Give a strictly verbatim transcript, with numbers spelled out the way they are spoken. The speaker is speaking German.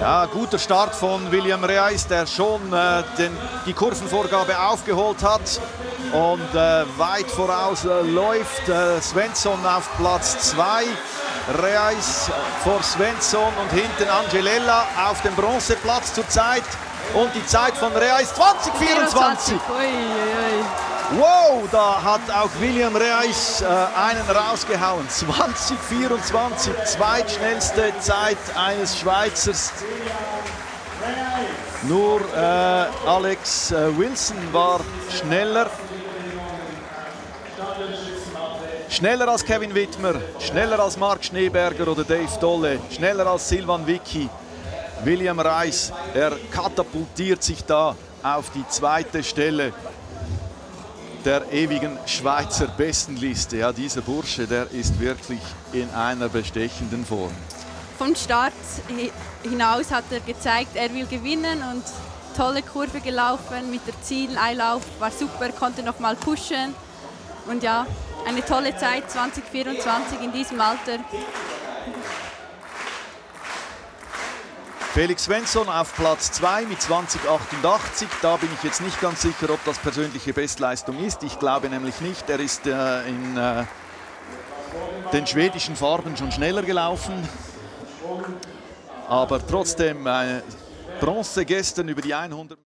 Ja, guter Start von William Reis, der schon äh, den, die Kurvenvorgabe aufgeholt hat und äh, weit voraus äh, läuft. Äh, Svensson auf Platz zwei, Reis vor Svensson und hinten Angelella auf dem Bronzeplatz zurzeit. Und die Zeit von Reis zwanzig vierundzwanzig. Wow, da hat auch William Reis äh, einen rausgehauen. zwanzig vierundzwanzig, zweitschnellste Zeit eines Schweizers. Nur äh, Alex äh, Wilson war schneller. Schneller als Kevin Wittmer, schneller als Marc Schneeberger oder Dave Dolle, schneller als Silvan Vicky. William Reis, er katapultiert sich da auf die zweite Stelle der ewigen Schweizer Bestenliste. Ja, dieser Bursche, der ist wirklich in einer bestechenden Form. Vom Start hinaus hat er gezeigt, er will gewinnen und tolle Kurve gelaufen mit der Zieleinlauf, war super, konnte noch mal pushen und ja, eine tolle Zeit, zwanzig vierundzwanzig in diesem Alter. Felix Svensson auf Platz zwei mit zwanzig achtundachtzig. Da bin ich jetzt nicht ganz sicher, ob das persönliche Bestleistung ist. Ich glaube nämlich nicht. Er ist äh, in äh, den schwedischen Farben schon schneller gelaufen. Aber trotzdem äh, Bronze gestern über die hundert.